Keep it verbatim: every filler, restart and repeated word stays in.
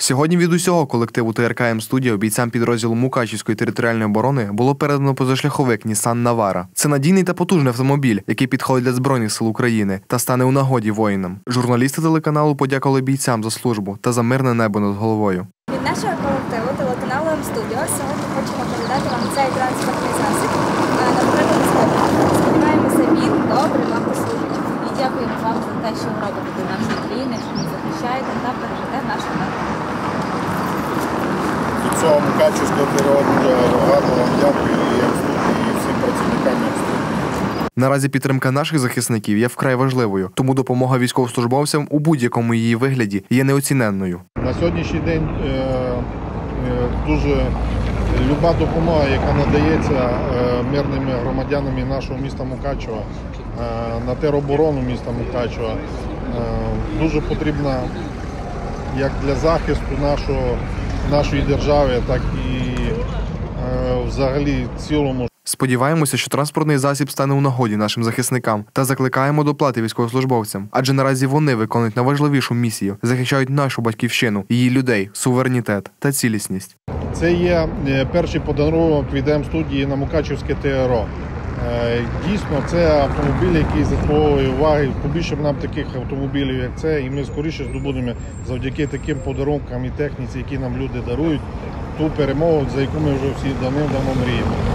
Сьогодні від усього колективу Т Р К М-студіо бійцям підрозділу Мукачівської територіальної оборони було передано позашляховик Нісан Навара. Це надійний та потужний автомобіль, який підходить для Збройних сил України та стане у нагоді воїнам. Журналісти телеканалу подякували бійцям за службу та за мирне небо над головою. Від нашого колективу телеканалу М-студіо сьогодні хочемо передати вам цей транспортний засіб на потребу безпеки. Сподіваємося, він добре вам послужить. І дякуємо вам за те, що ви робите для нашої країни, що ви захищаєте та бережете нашу націю. Від цього Мукачівського природного гарно вам дякую і М-студії, і всім працівникам М-студії. Наразі підтримка наших захисників є вкрай важливою, тому допомога військовослужбовцям у будь-якому її вигляді є неоціненною. На сьогоднішній день е, е, дуже люба допомога, яка надається е, мирними громадянами нашого міста Мукачева, е, на тероборону міста Мукачева, е, дуже потрібна як для захисту нашого, нашої держави, так і е, взагалі в цілому. Сподіваємося, що транспортний засіб стане у нагоді нашим захисникам та закликаємо до плати військовослужбовцям, адже наразі вони виконують найважливішу місію – захищають нашу батьківщину, її людей, суверенітет та цілісність. Це є перший подарунок від М-студії на Мукачівське Т Р О. Дійсно, це автомобіль, який заслуговує уваги. Побільше б нам таких автомобілів, як це, і ми скоріше здобудемо завдяки таким подарункам і техніці, які нам люди дарують, ту перемогу, за яку ми вже всі давним-давно мріємо.